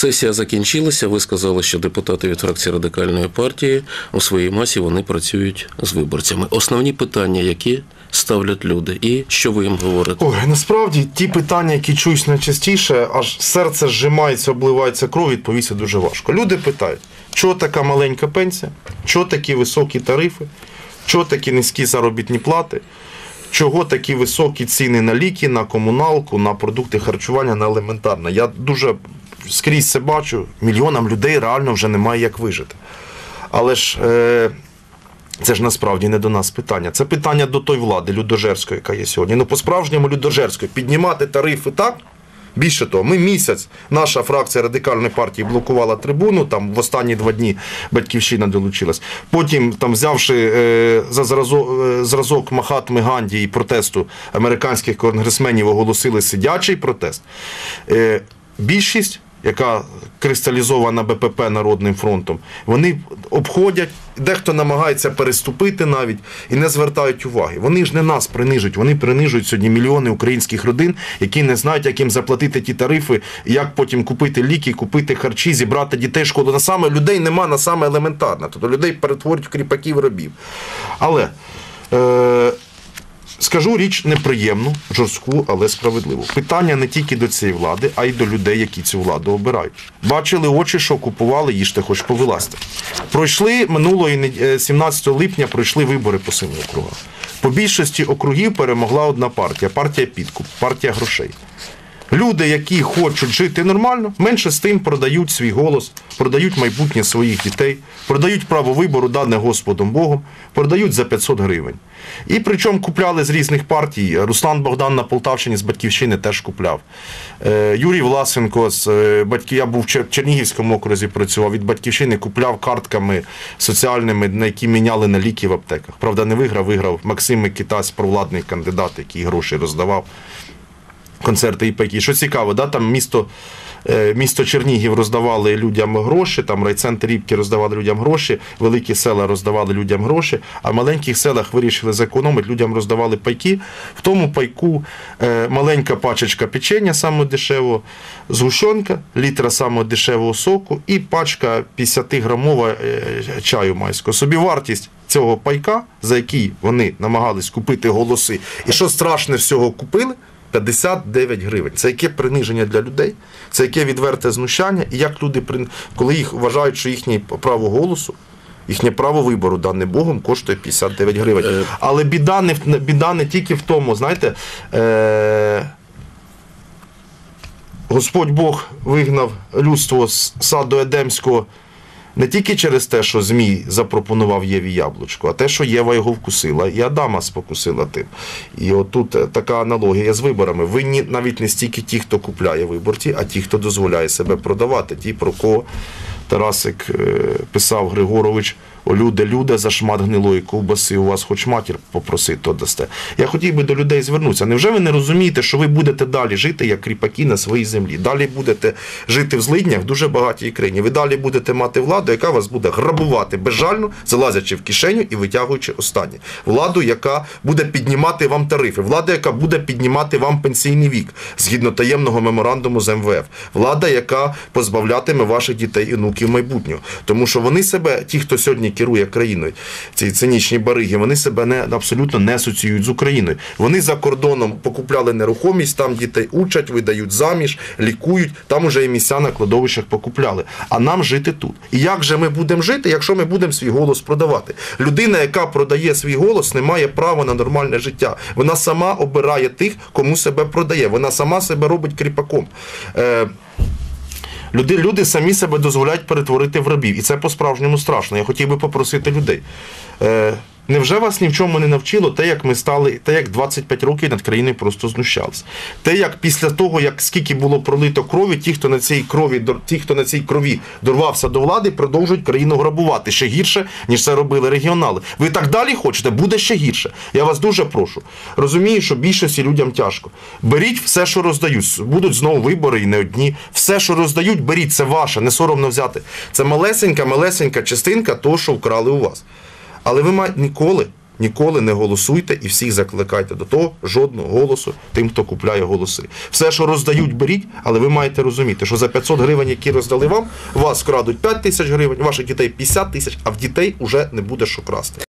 Сесія закінчилася, ви сказали, що депутати від фракції Радикальної партії у своїй масі вони працюють з виборцями. Основні питання, які ставлять люди, і що ви їм говорите? Ой, насправді, ті питання, які чуюсь найчастіше, аж серце зжимається, обливається кров, відповісти дуже важко. Люди питають, чого така маленька пенсія, чого такі високі тарифи, чого такі низькі заробітні плати, чого такі високі ціни на ліки, на комуналку, на продукти харчування, на елементарне. Я дуже скрізь це бачу, мільйонам людей реально вже немає як вижити. Але ж це ж насправді не до нас питання. Це питання до той влади людожерської, яка є сьогодні. Ну, по-справжньому людожерської. Піднімати тарифи так? Більше того, ми місяць, наша фракція Радикальної партії блокувала трибуну, там в останні 2 дні Батьківщина долучилась. Потім, там, взявши за зразок Махатми Ганді і протесту американських конгресменів, оголосили сидячий протест. Більшість, яка кристалізована БПП Народним фронтом, вони обходять, дехто намагається переступити навіть і не звертають уваги. Вони ж не нас принижують, вони принижують сьогодні мільйони українських родин, які не знають, як їм заплатити ті тарифи, як потім купити ліки, купити харчі, зібрати дітей в школу. На саме людей нема, на саме елементарне. Тобто людей перетворюють в кріпаків рабів. Але скажу річ неприємну, жорстку, але справедливу. Питання не тільки до цієї влади, а й до людей, які цю владу обирають. Бачили очі, що купували, їжте, хоч повилазьте. Пройшли минулої 17 липня, пройшли вибори по 7 округах. По більшості округів перемогла одна партія – партія підкуп, партія грошей. Люди, які хочуть жити нормально, менше з тим продають свій голос, продають майбутнє своїх дітей, продають право вибору, дане Господом Богом, продають за 500 гривень. І причому купляли з різних партій. Руслан Богдан на Полтавщині з Батьківщини теж купляв. Юрій Власенко, я був в Чернігівському окрузі, працював, від Батьківщини купляв картками соціальними, на які міняли на ліки в аптеках. Правда, не виграв Максим Микитась, провладний кандидат, який гроші роздавав. Концерти і пайки. Що цікаво, да? Там місто Чернігів роздавали людям гроші, там райцентр Рібки роздавали людям гроші, великі села роздавали людям гроші, а в маленьких селах вирішили зекономити, людям роздавали пайки. В тому пайку маленька пачечка печення, самого дешевого, згущенка, літра самого дешевого соку і пачка 50-грамова чаю майського. Собівартість цього пайка, за який вони намагались купити голоси, і що страшне всього купили, 59 гривень. Це яке приниження для людей, це яке відверте знущання, і як люди, коли їх вважають, що їхнє право голосу, їхнє право вибору, дане Богом, коштує 59 гривень. Але біда не тільки в тому, знаєте, Господь Бог вигнав людство з саду Едемського не тільки через те, що Змій запропонував Єві яблучко, а те, що Єва його вкусила, і Адама спокусила тим. І отут така аналогія з виборами. Винні навіть не стільки ті, хто купляє виборці, а ті, хто дозволяє себе продавати. Ті, про кого Тарасик писав Григорович: «О, люде, за шмат гнилої ковбаси у вас хоч матір попросить, то дасте». Я хотів би до людей звернутися. Невже ви не розумієте, що ви будете далі жити як кріпаки на своїй землі? Далі будете жити в злиднях в дуже багатій країні. Ви далі будете мати владу, яка вас буде грабувати безжально, залазячи в кишеню і витягуючи останнє. Владу, яка буде піднімати вам тарифи. Влада, яка буде піднімати вам пенсійний вік, згідно таємного меморандуму з МВФ. Влада, яка позбавлятиме ваших дітей і онуків майбутнього. Тому що вони себе, ті, хто сьогодні керує країною, ці цинічні бариги, вони себе абсолютно не асоціюють з Україною. Вони за кордоном покупляли нерухомість, там дітей учать, видають заміж, лікують, там уже і місця на кладовищах покупляли. А нам жити тут. І як же ми будемо жити, якщо ми будемо свій голос продавати? Людина, яка продає свій голос, не має права на нормальне життя. Вона сама обирає тих, кому себе продає. Вона сама себе робить кріпаком. Люди самі себе дозволяють перетворити в рабів. І це по-справжньому страшно. Я хотів би попросити людей. Невже вас ні в чому не навчило те, як ми стали, те, як 25 років над країною просто знущалися? Те, як після того, як скільки було пролито крові, ті, хто на цій крові дорвався до влади, продовжують країну грабувати ще гірше, ніж це робили регіонали. Ви так далі хочете? Буде ще гірше. Я вас дуже прошу. Розумію, що більшості людям тяжко. Беріть все, що роздають. Будуть знову вибори і не одні. Все, що роздають, беріть. Це ваше, не соромно взяти. Це малесенька частинка того, що вкрали у вас. Але ви ніколи ніколи не голосуйте і всіх закликайте до того, жодного голосу тим, хто купляє голоси. Все, що роздають, беріть, але ви маєте розуміти, що за 500 гривень, які роздали вам, вас вкрадуть 5 тисяч гривень, ваших дітей 50 тисяч, а в дітей вже не буде що красти.